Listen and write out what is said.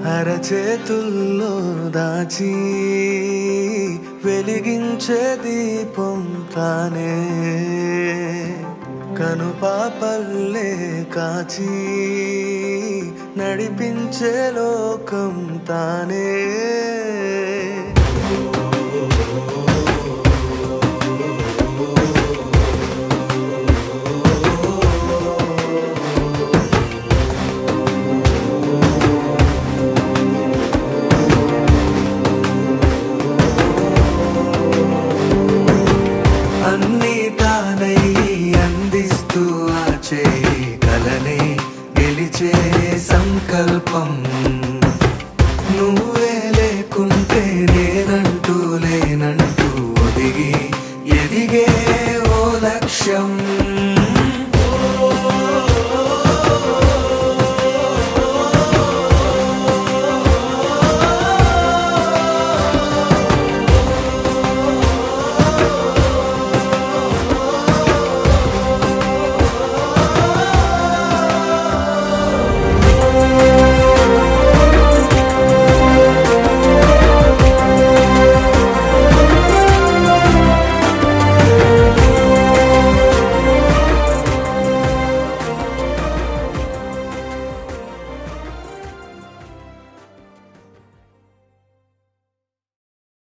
అరచేతుల్లో దాచి వెలిగించే దీపం తానే కనుపాపల్లే కాచి నడిపించే లోకం తానే అన్నీ తానై అందిస్తూ ఆచే కలనే గెలిచే సంకల్పం నువ్వే లేకుంటే నేనంటూ లేనంటూ ఒదిగి ఎదిగే ఓ లక్ష్యం